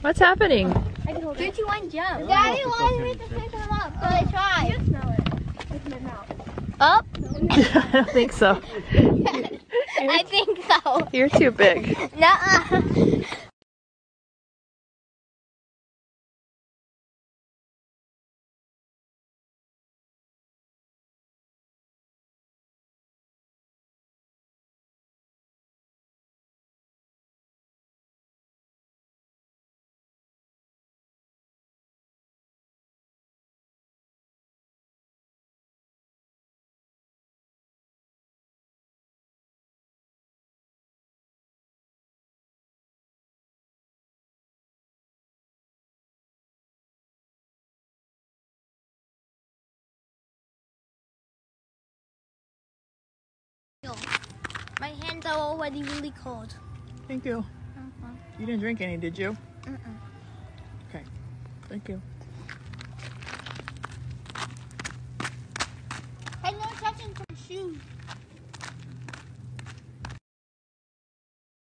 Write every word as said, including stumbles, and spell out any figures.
What's happening? Three, two, one, jump. Daddy wanted me to pick them up, so I tried. You smell it. With my mouth. Up? I don't think so. I think so. You're too big. Nuh-uh. My hands are already really cold. Thank you. Uh-huh. You didn't drink any, did you? Mm-mm. Okay. Thank you.